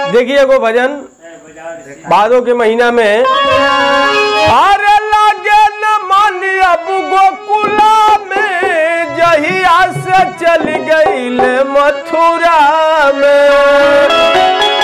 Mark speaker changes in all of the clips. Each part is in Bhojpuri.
Speaker 1: देखिए को भजन भादों के महीना में अरे लागे न मन अब गोकुला में जहिया से चल गई मथुरा में।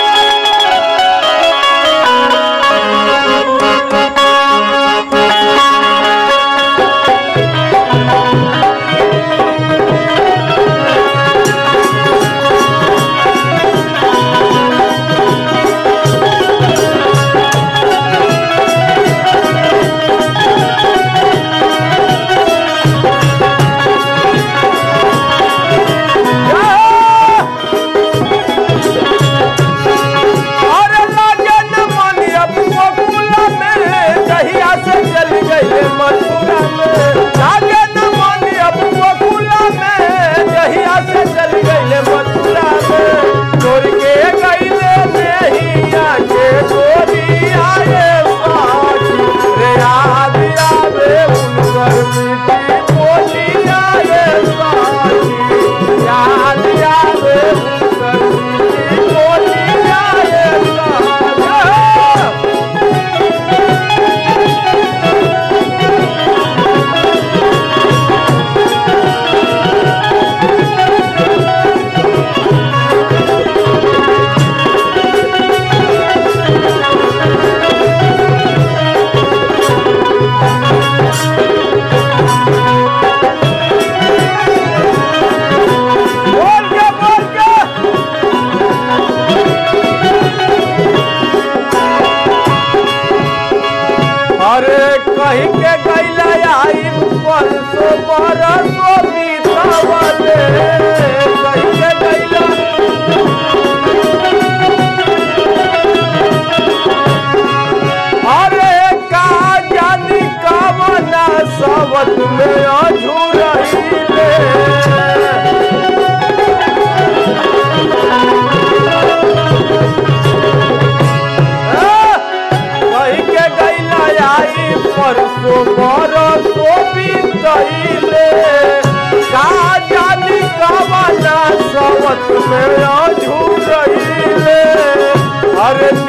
Speaker 1: कहीं के गैला आई परसों बरसों बीतवले कहीं के गैला अरे का जानी कवना सवत में अझुरहिले कहीं के गैला आई परसों बरसों बीतले का जानी कवना सवत में अझुरहिले अरे